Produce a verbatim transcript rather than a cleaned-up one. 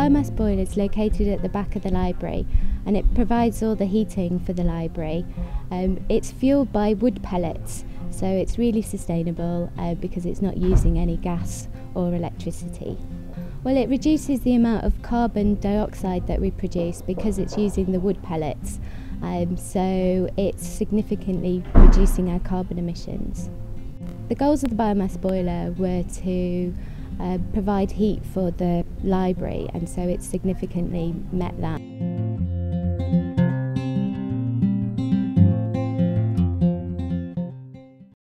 biomass boiler is located at the back of the library and it provides all the heating for the library. Um, it's fueled by wood pellets, so it's really sustainable uh, because it's not using any gas or electricity. Well, it reduces the amount of carbon dioxide that we produce because it's using the wood pellets, um, so it's significantly reducing our carbon emissions. The goals of the biomass boiler were to uh, provide heat for the library, and so it's significantly met that.